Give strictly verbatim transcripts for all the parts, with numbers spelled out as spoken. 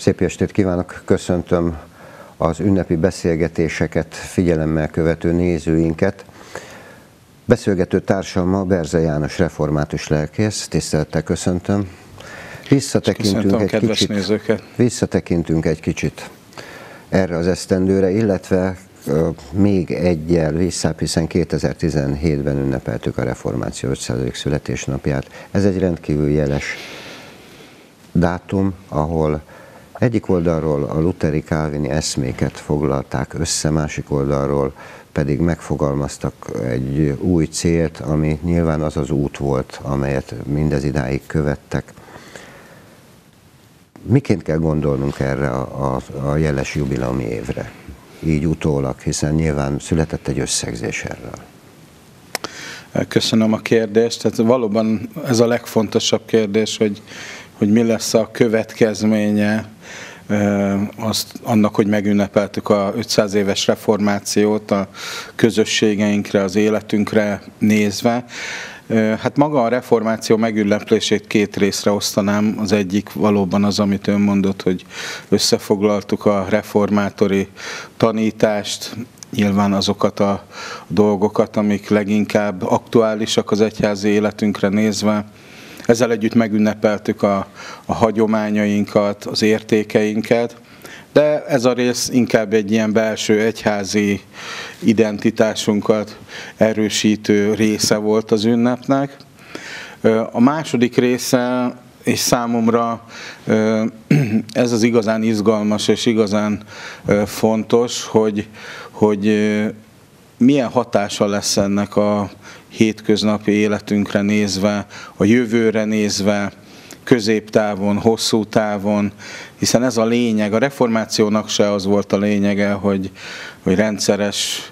Szép estét kívánok, köszöntöm az ünnepi beszélgetéseket figyelemmel követő nézőinket. Beszélgető társam ma Berze János református lelkész, tisztelettel köszöntöm. Visszatekintünk egy, kicsit, visszatekintünk egy kicsit erre az esztendőre, illetve uh, még egyel visszább, hiszen kétezer-tizenhétben ünnepeltük a reformáció ötszázadik születésnapját. Ez egy rendkívül jeles dátum, ahol egyik oldalról a lutheri kálvini eszméket foglalták össze, másik oldalról pedig megfogalmaztak egy új célt, ami nyilván az az út volt, amelyet mindez idáig követtek. Miként kell gondolnunk erre a, a, a jeles jubileumi évre, így utólag, hiszen nyilván született egy összegzés erről? Köszönöm a kérdést. Tehát valóban ez a legfontosabb kérdés, hogy, hogy mi lesz a következménye azt, annak, hogy megünnepeltük a ötszáz éves reformációt a közösségeinkre, az életünkre nézve. Hát maga a reformáció megünneplését két részre osztanám. Az egyik valóban az, amit ön mondott, hogy összefoglaltuk a reformátori tanítást, nyilván azokat a dolgokat, amik leginkább aktuálisak az egyházi életünkre nézve. Ezzel együtt megünnepeltük a, a hagyományainkat, az értékeinket, de ez a rész inkább egy ilyen belső egyházi identitásunkat erősítő része volt az ünnepnek. A második része, és számomra ez az igazán izgalmas és igazán fontos, hogy, hogy milyen hatása lesz ennek a hétköznapi életünkre nézve, a jövőre nézve, középtávon, hosszú távon, hiszen ez a lényeg. A reformációnak se az volt a lényege, hogy, hogy rendszeres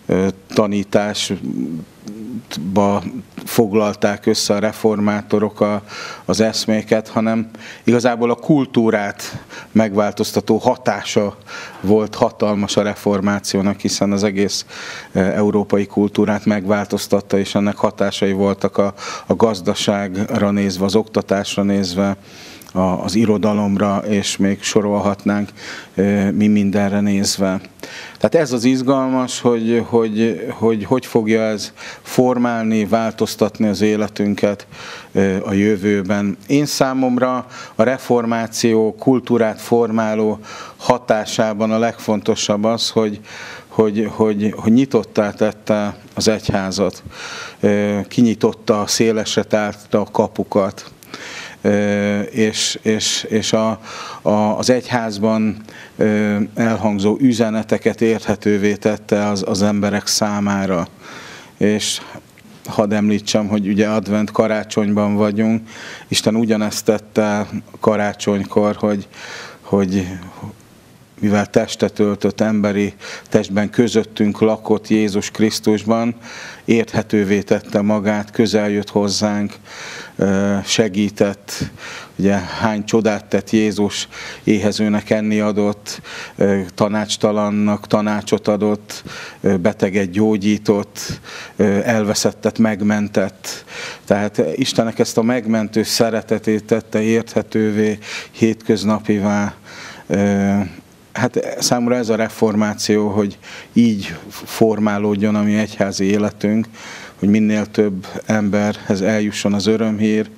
tanításba foglalták össze a reformátorok a, az eszméket, hanem igazából a kultúrát megváltoztató hatása volt hatalmas a reformációnak, hiszen az egész európai kultúrát megváltoztatta, és ennek hatásai voltak a, a gazdaságra nézve, az oktatásra nézve, az irodalomra, és még sorolhatnánk mi mindenre nézve. Tehát ez az izgalmas, hogy hogy, hogy hogy fogja ez formálni, változtatni az életünket a jövőben. Én számomra a reformáció kultúrát formáló hatásában a legfontosabb az, hogy Hogy, hogy, hogy nyitottá tette az egyházat, kinyitotta, szélesre tárta a kapukat, és, és, és a, a, az egyházban elhangzó üzeneteket érthetővé tette az, az emberek számára. És hadd említsem, hogy ugye advent karácsonyban vagyunk, Isten ugyanezt tette karácsonykor, hogy, hogy mivel testet öltött, emberi testben közöttünk lakott Jézus Krisztusban, érthetővé tette magát, közel jött hozzánk, segített. Ugye hány csodát tett Jézus, éhezőnek enni adott, tanácstalannak tanácsot adott, beteget gyógyított, elveszettet megmentett. Tehát Istennek ezt a megmentő szeretetét tette érthetővé, hétköznapivá. Hát számomra ez a reformáció, hogy így formálódjon a mi egyházi életünk, hogy minél több emberhez eljusson az örömhír,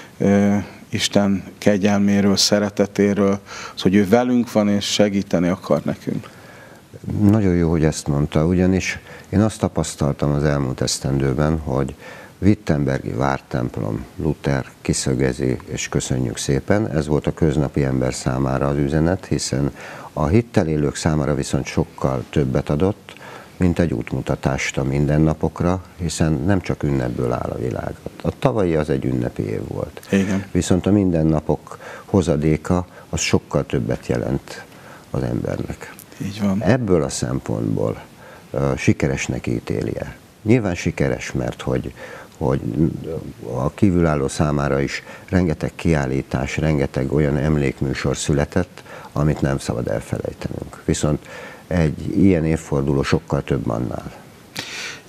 Isten kegyelméről, szeretetéről, az, hogy ő velünk van és segíteni akar nekünk. Nagyon jó, hogy ezt mondta, ugyanis én azt tapasztaltam az elmúlt esztendőben, hogy Wittenbergi vártemplom, Luther kiszögezi, és köszönjük szépen, ez volt a köznapi ember számára az üzenet, hiszen a hittel élők számára viszont sokkal többet adott, mint egy útmutatást a mindennapokra, hiszen nem csak ünnepből áll a világ. A tavalyi az egy ünnepi év volt. Igen. Viszont a mindennapok hozadéka az sokkal többet jelent az embernek. Így van. Ebből a szempontból uh, sikeresnek ítéli-e? Nyilván sikeres, mert hogy, hogy a kívülálló számára is rengeteg kiállítás, rengeteg olyan emlékműsor született, amit nem szabad elfelejtenünk. Viszont egy ilyen évforduló sokkal több annál.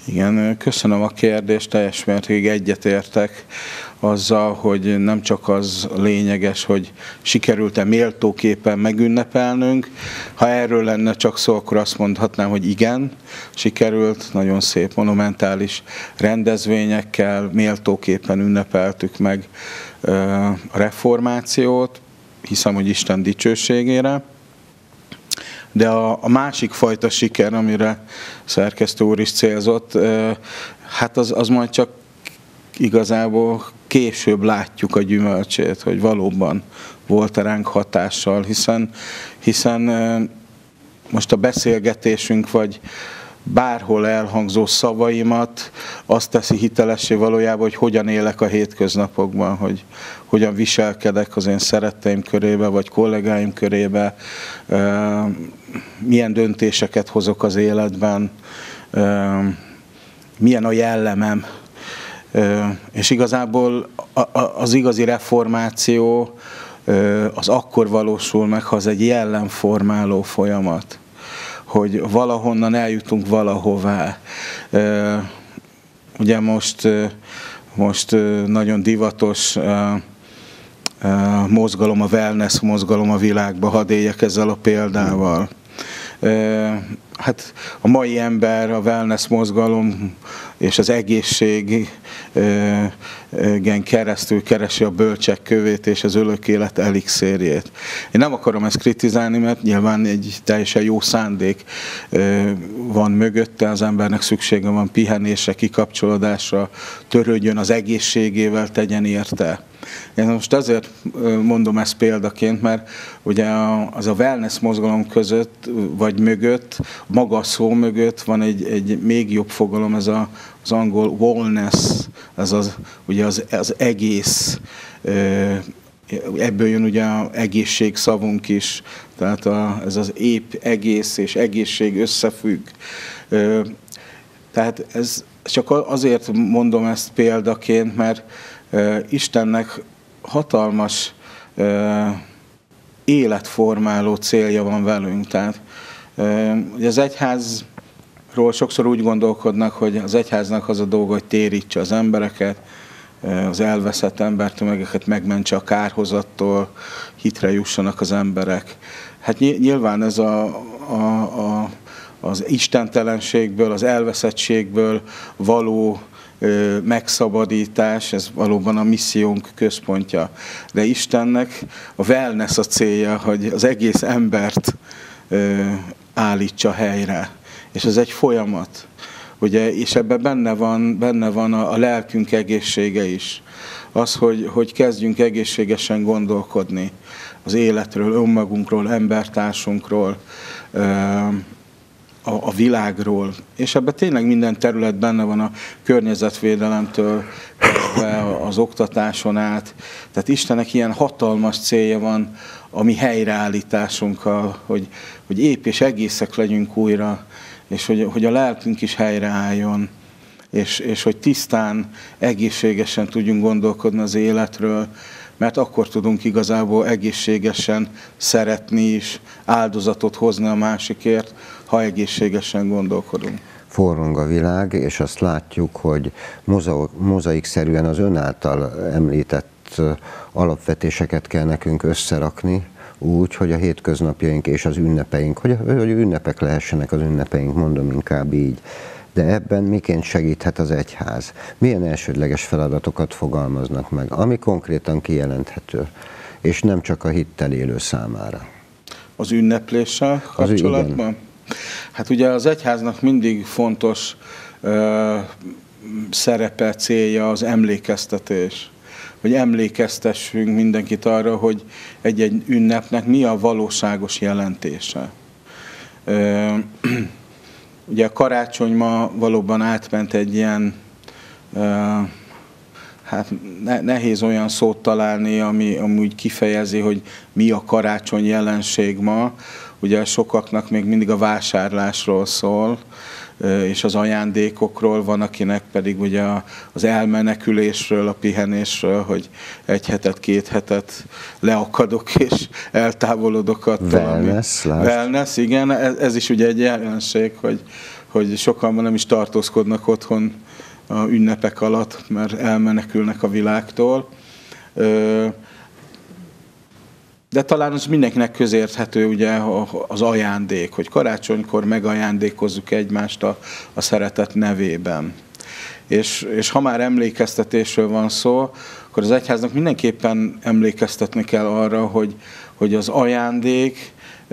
Igen, köszönöm a kérdést, teljes mértékig egyetértek azzal, hogy nem csak az lényeges, hogy sikerült-e méltóképpen megünnepelnünk. Ha erről lenne csak szó, akkor azt mondhatnám, hogy igen, sikerült, nagyon szép monumentális rendezvényekkel méltóképpen ünnepeltük meg a reformációt, hiszem, hogy Isten dicsőségére. De a, a másik fajta siker, amire szerkesztő úr is célzott, hát az, az majd csak igazából később látjuk a gyümölcsét, hogy valóban volt ránk hatással, hiszen, hiszen most a beszélgetésünk, vagy bárhol elhangzó szavaimat azt teszi hitelessé valójában, hogy hogyan élek a hétköznapokban, hogy hogyan viselkedek az én szeretteim körébe, vagy kollégáim körébe, milyen döntéseket hozok az életben, milyen a jellemem. És igazából az igazi reformáció az akkor valósul meg, ha az egy jellemformáló folyamat, hogy valahonnan eljutunk valahová. Ugye most, most nagyon divatos mozgalom, a wellness mozgalom a világban, hadd éljek ezzel a példával. Hát a mai ember, a wellness mozgalom és az egészségen keresztül keresi a bölcsek kövét és az örök élet elixérjét. Én nem akarom ezt kritizálni, mert nyilván egy teljesen jó szándék van mögötte, az embernek szüksége van pihenésre, kikapcsolódásra, törődjön az egészségével, tegyen érte. Én most azért mondom ezt példaként, mert ugye az a wellness mozgalom között, vagy mögött, maga a szó mögött van egy, egy még jobb fogalom, ez a, az angol wellness, ez az, ugye az, az egész, ebből jön ugye az egészség szavunk is, tehát a, ez az épp egész és egészség összefügg. Tehát ez csak azért mondom ezt példaként, mert Istennek hatalmas életformáló célja van velünk. Tehát ugye az egyházról sokszor úgy gondolkodnak, hogy az egyháznak az a dolga, hogy térítse az embereket, az elveszett embertömegeket megmentse a kárhozattól, hitre jussanak az emberek. Hát nyilván ez a, a, a, az istentelenségből, az elveszettségből való megszabadítás, ez valóban a missziónk központja. De Istennek a wellness a célja, hogy az egész embert állítsa helyre. És ez egy folyamat. Ugye, és ebben benne van, benne van a, a lelkünk egészsége is. Az, hogy, hogy kezdjünk egészségesen gondolkodni az életről, önmagunkról, embertársunkról, A, a világról, és ebben tényleg minden terület benne van, a környezetvédelemtől az oktatáson át. Tehát Istennek ilyen hatalmas célja van a mi helyreállításunkkal, hogy, hogy épp és egészek legyünk újra, és hogy, hogy a lelkünk is helyreálljon, és, és hogy tisztán, egészségesen tudjunk gondolkodni az életről, mert akkor tudunk igazából egészségesen szeretni is, áldozatot hozni a másikért, ha egészségesen gondolkodunk. Forrong a világ, és azt látjuk, hogy mozaikszerűen az ön által említett alapvetéseket kell nekünk összerakni, úgy, hogy a hétköznapjaink és az ünnepeink, hogy, hogy ünnepek lehessenek az ünnepeink, mondom inkább így. De ebben miként segíthet az egyház? Milyen elsődleges feladatokat fogalmaznak meg, ami konkrétan kijelenthető, és nem csak a hittel élő számára? Az ünnepléssel kapcsolatban? Az, hát ugye az egyháznak mindig fontos uh, szerepe, célja az emlékeztetés. Hogy emlékeztessünk mindenkit arra, hogy egy-egy ünnepnek mi a valóságos jelentése. Uh, Ugye a karácsony ma valóban átment egy ilyen, uh, hát nehéz olyan szót találni, ami amúgy kifejezi, hogy mi a karácsony jelenség ma. Ugye sokaknak még mindig a vásárlásról szól, uh, és az ajándékokról, van akinek pedig ugye az elmenekülésről, a pihenésről, hogy egy hetet, két hetet leakadok és eltávolodok attól. Wellness, Wellness, igen, ez, ez is ugye egy jelenség, hogy, hogy sokan nem is tartózkodnak otthon a ünnepek alatt, mert elmenekülnek a világtól. De talán az mindenkinek közérthető ugye az ajándék, hogy karácsonykor megajándékozzuk egymást a, a szeretet nevében. És, és ha már emlékeztetésről van szó, akkor az egyháznak mindenképpen emlékeztetni kell arra, hogy, hogy az ajándék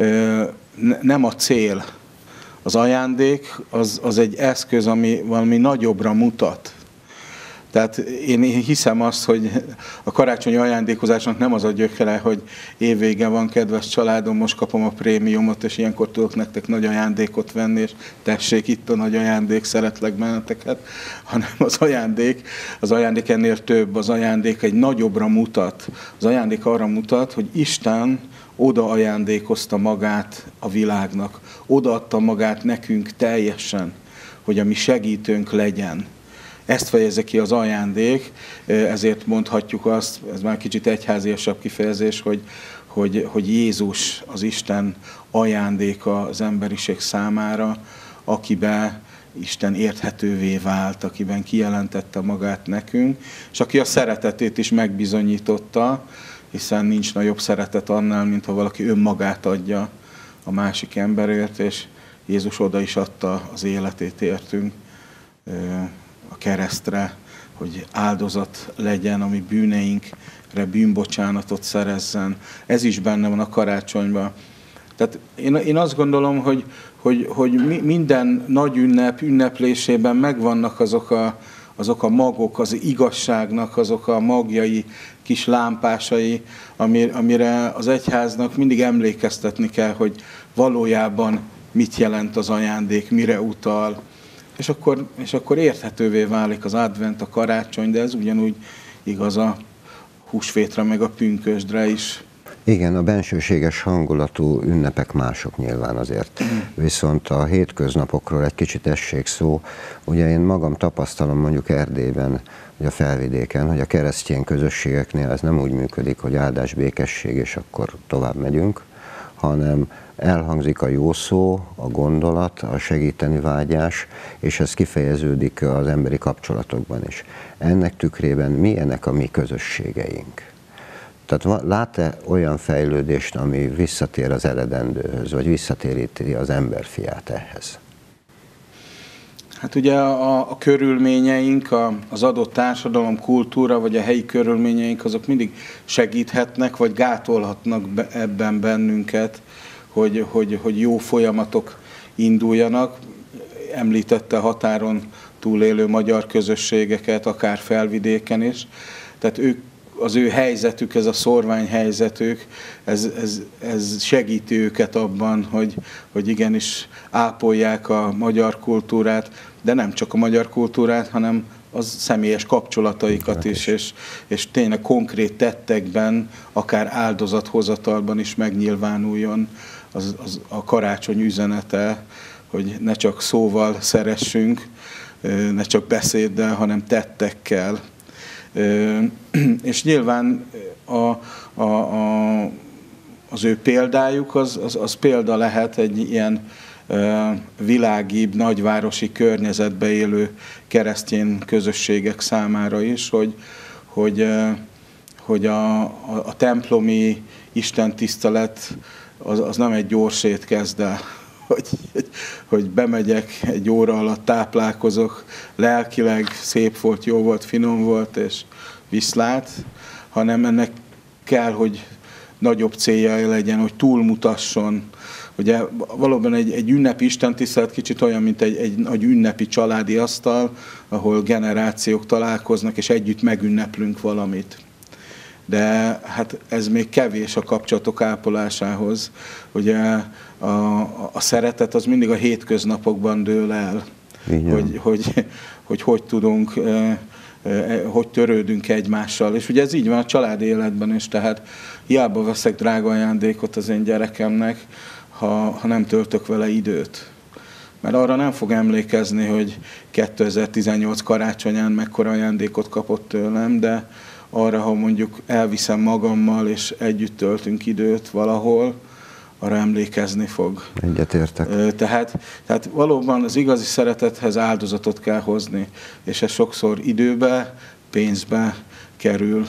nem a cél. Az ajándék az, az egy eszköz, ami valami nagyobbra mutat. Tehát én hiszem azt, hogy a karácsonyi ajándékozásnak nem az a gyökere, hogy évvége van, kedves családom, most kapom a prémiumot, és ilyenkor tudok nektek nagy ajándékot venni, és tessék, itt a nagy ajándék, szeretlek benneteket, hanem az ajándék, az ajándék ennél több, az ajándék egy nagyobbra mutat. Az ajándék arra mutat, hogy Isten oda ajándékozta magát a világnak, odaadta magát nekünk teljesen, hogy a mi segítőnk legyen. Ezt fejezi ki az ajándék, ezért mondhatjuk azt, ez már kicsit egyháziasabb kifejezés, hogy, hogy, hogy Jézus az Isten ajándéka az emberiség számára, akiben Isten érthetővé vált, akiben kijelentette magát nekünk, és aki a szeretetét is megbizonyította, hiszen nincs nagyobb szeretet annál, mint ha valaki önmagát adja a másik emberért, és Jézus oda is adta az életét értünk a keresztre, hogy áldozat legyen, ami bűneinkre bűnbocsánatot szerezzen. Ez is benne van a karácsonyban. Tehát én, én azt gondolom, hogy, hogy, hogy minden nagy ünnep ünneplésében megvannak azok a, azok a magok, az igazságnak, azok a magjai, kis lámpásai, amire az egyháznak mindig emlékeztetni kell, hogy valójában mit jelent az ajándék, mire utal. És akkor, és akkor érthetővé válik az advent, a karácsony, de ez ugyanúgy igaz a húsvétra, meg a pünkösdre is. Igen, a bensőséges hangulatú ünnepek mások nyilván azért. Viszont a hétköznapokról egy kicsit essék szó. Ugye én magam tapasztalom mondjuk Erdélyben, vagy a Felvidéken, hogy a keresztény közösségeknél ez nem úgy működik, hogy áldás, békesség, és akkor tovább megyünk, hanem elhangzik a jó szó, a gondolat, a segíteni vágyás, és ez kifejeződik az emberi kapcsolatokban is. Ennek tükrében milyenek a mi közösségeink? Tehát lát-e olyan fejlődést, ami visszatér az eredendőhöz, vagy visszatéríti az emberfiát ehhez? Hát ugye a, a körülményeink, a, az adott társadalom, kultúra, vagy a helyi körülményeink, azok mindig segíthetnek, vagy gátolhatnak be, ebben bennünket, hogy, hogy, hogy jó folyamatok induljanak. Említette határon túlélő magyar közösségeket, akár Felvidéken is. Tehát ők, az ő helyzetük, ez a szorvány helyzetük, ez, ez, ez segíti őket abban, hogy, hogy igenis ápolják a magyar kultúrát, de nem csak a magyar kultúrát, hanem az személyes kapcsolataikat is, és, és tényleg konkrét tettekben, akár áldozathozatalban is megnyilvánuljon az, az, a karácsony üzenete, hogy ne csak szóval szeressünk, ne csak beszéddel, hanem tettekkel. És nyilván a, a, a, az ő példájuk az, az, az példa lehet egy ilyen világibb, nagyvárosi környezetbe élő keresztény közösségek számára is, hogy, hogy, hogy a, a, a templomi istentisztelet az, az nem egy gyors étkezde, hogy, hogy bemegyek, egy óra alatt táplálkozok, lelkileg szép volt, jó volt, finom volt, és viszlát, hanem ennek kell, hogy nagyobb célja legyen, hogy túlmutasson. Ugye valóban egy, egy ünnepi istentisztelet kicsit olyan, mint egy, egy nagy ünnepi családi asztal, ahol generációk találkoznak, és együtt megünneplünk valamit. De hát ez még kevés a kapcsolatok ápolásához. Ugye a, a, a szeretet az mindig a hétköznapokban dől el, hogy hogy, hogy hogy tudunk, hogy törődünk egymással. És ugye ez így van a családi életben is, tehát hiába veszek drága ajándékot az én gyerekemnek, ha, ha nem töltök vele időt. Mert arra nem fog emlékezni, hogy kétezer-tizennyolc karácsonyán mekkora ajándékot kapott tőlem, de arra, ha mondjuk elviszem magammal, és együtt töltünk időt valahol, arra emlékezni fog. Egyetértek. Tehát, tehát valóban az igazi szeretethez áldozatot kell hozni, és ez sokszor időbe, pénzbe kerül,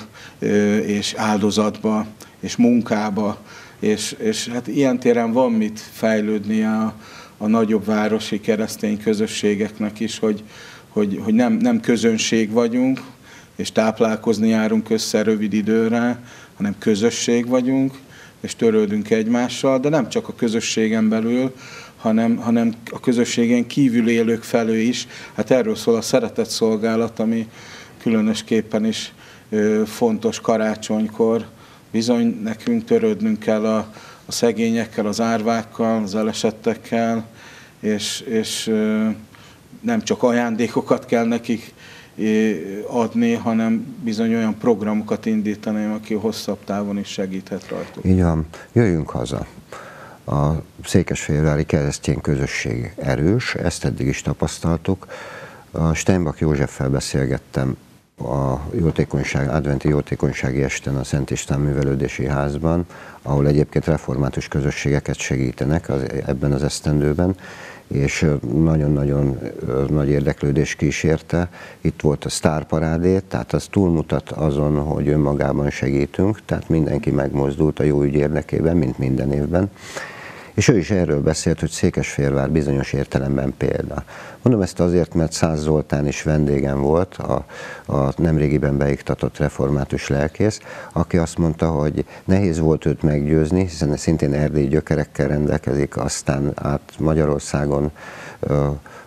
és áldozatba, és munkába, és, és hát ilyen téren van mit fejlődnie a, a nagyobb városi keresztény közösségeknek is, hogy, hogy, hogy nem, nem közönség vagyunk, és táplálkozni járunk össze rövid időre, hanem közösség vagyunk, és törődünk egymással, de nem csak a közösségen belül, hanem, hanem a közösségen kívül élők felől is. Hát erről szól a szeretett szolgálat, ami különösképpen is fontos karácsonykor. Bizony nekünk törődnünk kell a, a szegényekkel, az árvákkal, az elesettekkel, és, és nem csak ajándékokat kell nekik adni, hanem bizony olyan programokat indítani, aki hosszabb távon is segíthet rajtuk. Így van. Jöjjünk haza. A székesfehérvári keresztény közösség erős, ezt eddig is tapasztaltuk. A Steinbach Józseffel beszélgettem a jótékonyság, adventi jótékonysági esten a Szent István Művelődési Házban, ahol egyébként református közösségeket segítenek az, ebben az esztendőben, és nagyon-nagyon nagy érdeklődés kísérte. Itt volt a sztárparádé, tehát az túlmutat azon, hogy önmagában segítünk, tehát mindenki megmozdult a jó ügy érdekében, mint minden évben. És ő is erről beszélt, hogy Székesfehérvár bizonyos értelemben példa. Mondom ezt azért, mert Szász Zoltán is vendégem volt, a, a nemrégiben beiktatott református lelkész, aki azt mondta, hogy nehéz volt őt meggyőzni, hiszen szintén erdélyi gyökerekkel rendelkezik, aztán át Magyarországon ö,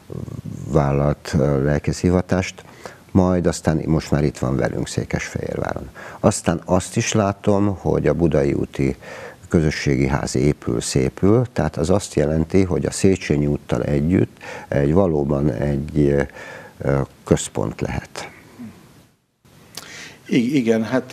vállalt lelkészhivatást, majd aztán most már itt van velünk Székesfehérváron. Aztán azt is látom, hogy a Budai úti közösségi ház épül, szépül, tehát az azt jelenti, hogy a Széchenyi úttal együtt egy valóban egy központ lehet. Igen, hát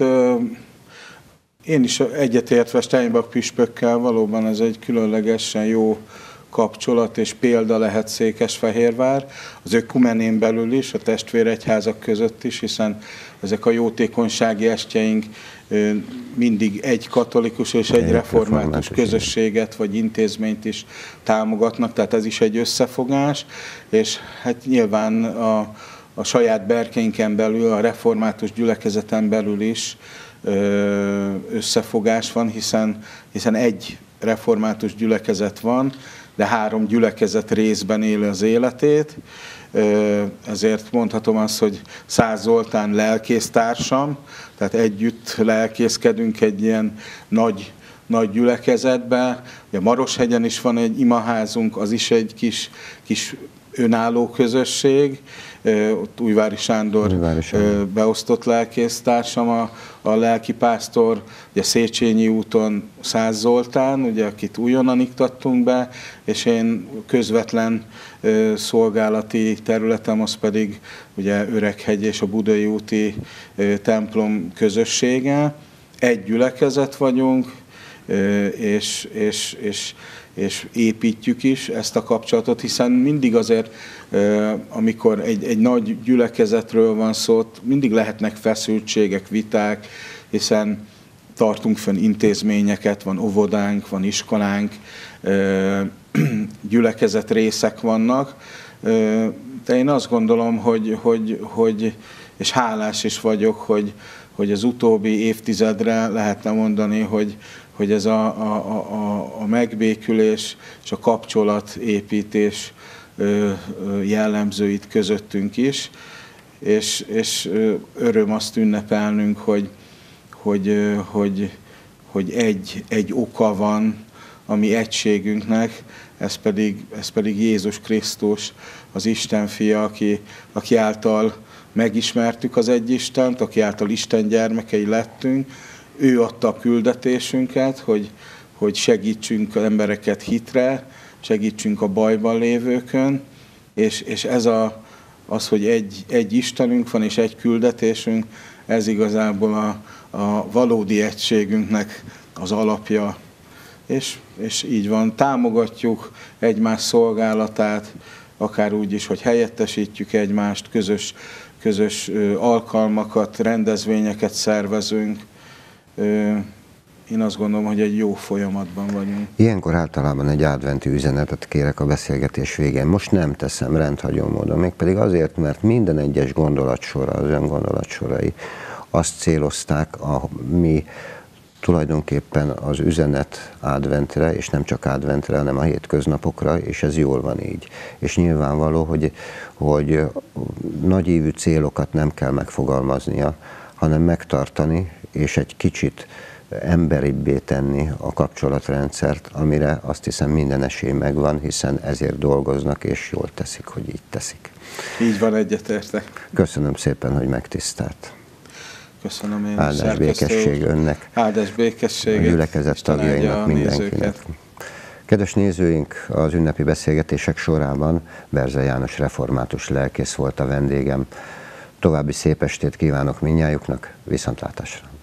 én is egyetértve Steinbach püspökkel, valóban ez egy különlegesen jó kapcsolat és példa lehet Székesfehérvár, az ökumenén belül is, a testvéregyházak között is, hiszen ezek a jótékonysági estjeink mindig egy katolikus és egy, egy református, református közösséget vagy intézményt is támogatnak, tehát ez is egy összefogás, és hát nyilván a, a saját berkeinken belül, a református gyülekezeten belül is összefogás van, hiszen, hiszen egy református gyülekezet van, de három gyülekezet részben éli az életét, ezért mondhatom azt, hogy Szász Zoltán lelkésztársam, tehát együtt lelkészkedünk egy ilyen nagy, nagy gyülekezetbe. Ugye Maroshegyen is van egy imaházunk, az is egy kis, kis önálló közösség, ott Újvári Sándor, Újvári Sándor. beosztott lelkésztársam, a, a lelkipásztor, ugye Széchenyi úton Szász Zoltán, ugye, akit újonnan iktattunk be, és én közvetlen szolgálati területem, az pedig ugye Öreghegy és a Budai úti templom közössége. Egy gyülekezet vagyunk, és, és, és és építjük is ezt a kapcsolatot, hiszen mindig azért, amikor egy, egy nagy gyülekezetről van szó, mindig lehetnek feszültségek, viták, hiszen tartunk fönn intézményeket, van óvodánk, van iskolánk, gyülekezet részek vannak, de én azt gondolom, hogy, hogy, hogy és hálás is vagyok, hogy, hogy az utóbbi évtizedre lehetne mondani, hogy hogy ez a, a, a, a megbékülés és a kapcsolatépítés jellemzőit közöttünk is, és, és öröm azt ünnepelnünk, hogy, hogy, hogy, hogy egy, egy oka van a mi egységünknek, ez pedig, ez pedig Jézus Krisztus, az Isten fia, aki, aki által megismertük az egy Istent, aki által Isten gyermekei lettünk. Ő adta a küldetésünket, hogy, hogy segítsünk embereket hitre, segítsünk a bajban lévőkön, és, és ez a, az, hogy egy, egy Istenünk van és egy küldetésünk, ez igazából a, a valódi egységünknek az alapja. És, és így van, támogatjuk egymás szolgálatát, akár úgy is, hogy helyettesítjük egymást, közös, közös alkalmakat, rendezvényeket szervezünk. én azt gondolom, hogy egy jó folyamatban vagyunk. Ilyenkor általában egy adventi üzenetet kérek a beszélgetés végén. Most nem teszem rendhagyó módon, mégpedig azért, mert minden egyes gondolatsora, az ön gondolatsorai azt célozták, a mi tulajdonképpen az üzenet adventre, és nem csak adventre, hanem a hétköznapokra, és ez jól van így. És nyilvánvaló, hogy, hogy nagyívű célokat nem kell megfogalmaznia, hanem megtartani, és egy kicsit emberibbé tenni a kapcsolatrendszert, amire azt hiszem minden esély megvan, hiszen ezért dolgoznak, és jól teszik, hogy így teszik. Így van, egyetértek. Köszönöm szépen, hogy megtisztelt. Köszönöm én. Áldás békesség önnek, áldás békesség, a gyülekezet tagjainak, mindenkinek. Kedves nézőink, az ünnepi beszélgetések sorában Berze János református lelkész volt a vendégem. További szép estét kívánok mindnyájuknak, viszontlátásra!